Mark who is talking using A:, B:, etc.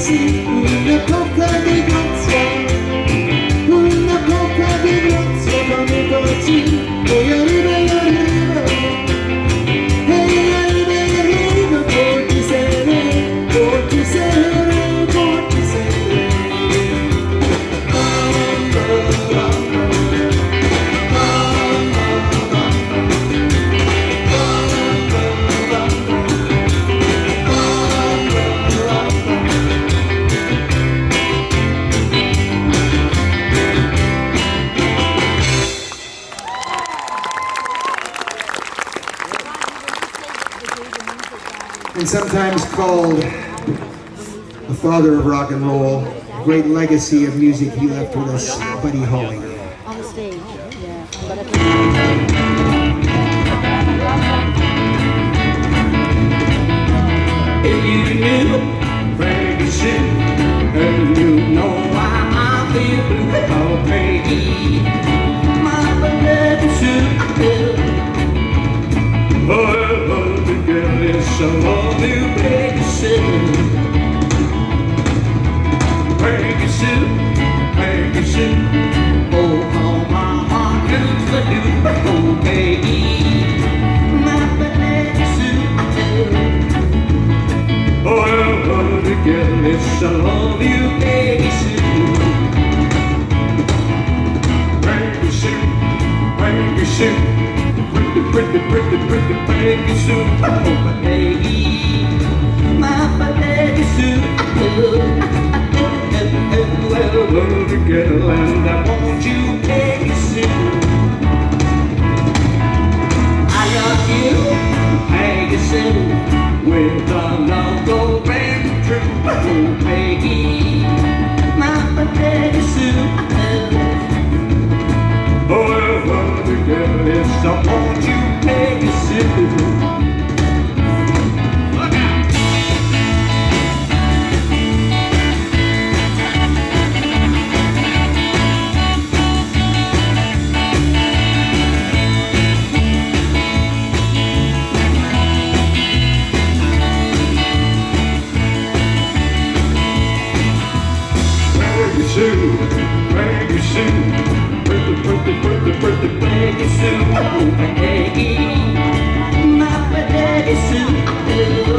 A: sì, una cotta di grazia, una cotta di grazia, fammi dolci, poi arriva, e arriva, porti sere, porti sere, porti sere. And sometimes called the father of rock and roll, a great legacy of music he left with us, Buddy Holly.
B: On the stage, yeah.
C: If you knew Peggy Sue, and you know why I feel blue, oh Peggy, my Peggy Sue. Oh, the girl is so love you, Peggy Sue. Peggy Sue, Peggy Sue. Oh, how my heart used to do. Oh, Peggy, my Peggy Sue. Oh, the girl is so love you, Peggy Sue. Peggy Sue, Peggy Sue. Pretty Peggy Sue, oh Peggy, my Peggy Sue. Well, the girl, and I want you, Peggy Sue. I got you, Peggy Sue, with a love so very true. Oh Peggy, my Peggy Sue. Oh, the girl is I want you, Peggy Sue. Look out! Peggy Sue, Peggy Sue. Pretty Peggy Sue, oh Peggy, my Peggy Sue.